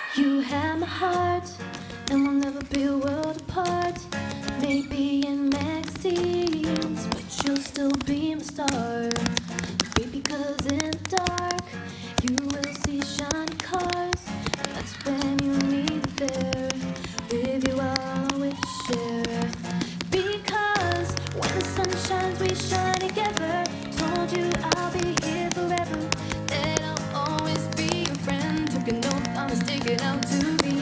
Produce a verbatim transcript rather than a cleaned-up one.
You have my heart, and we'll never be a world apart. Maybe in magazines, but you'll still be my star. Baby, cause in the dark, you will see shiny cars. That's when you need me there. With you I'll always share. Because when the sun shines, we shine together. Told you I'll be here forever. That I'll always be your friend. Took an oath, I'm sticking out to the